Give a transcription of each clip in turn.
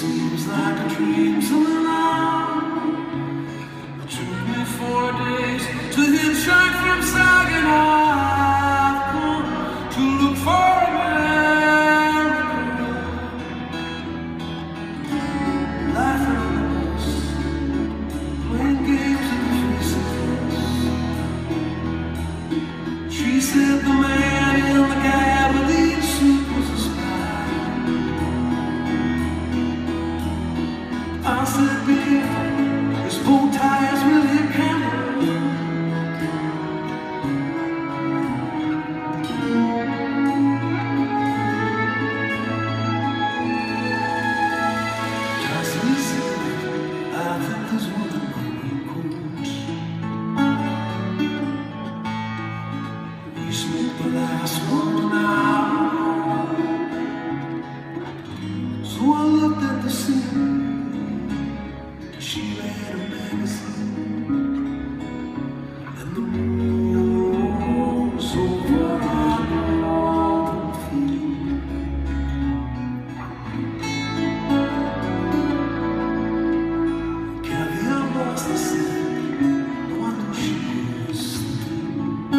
seems like a dream so long. It took me 4 days to hitchhike from Saginaw. I've come to look for America. Life on the bus, playing games at the faces. She said the man in the gabardine suit was a spy. I said, babe, this bow tie is really a camera. I think there's one of my coats. You smoked the last one out. So I looked at the scene. She read a magazine, and the moon was over our northern field. Caviar was the scent, no one knew she was through.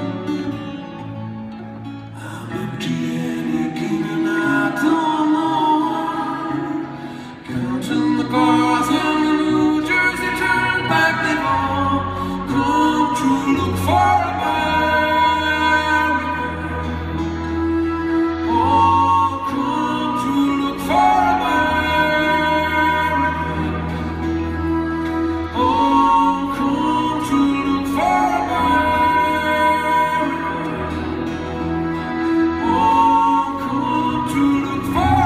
I'm empty and aching and I don't know why. Counting the cars in the New Jersey Turnpike, they've all come to look for America. All come to look for America. All come to look for America. All come to look for America.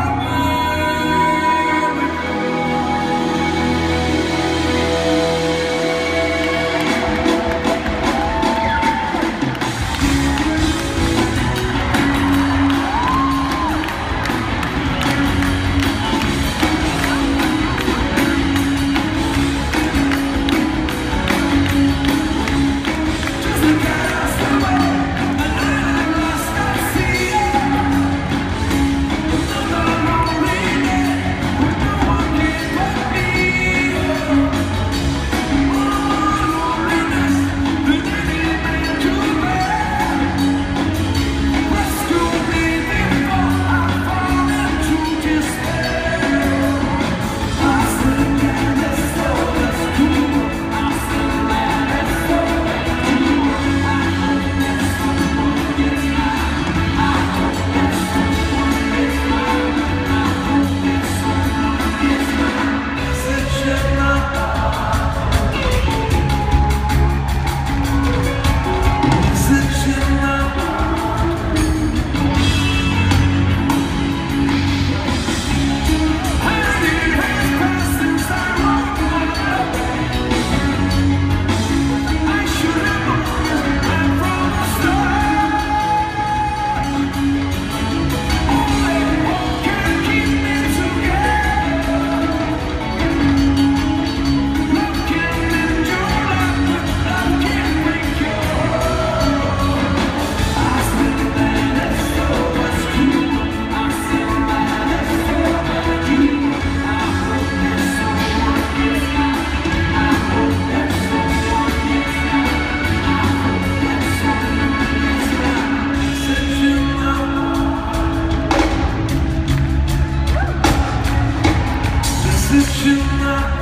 That you know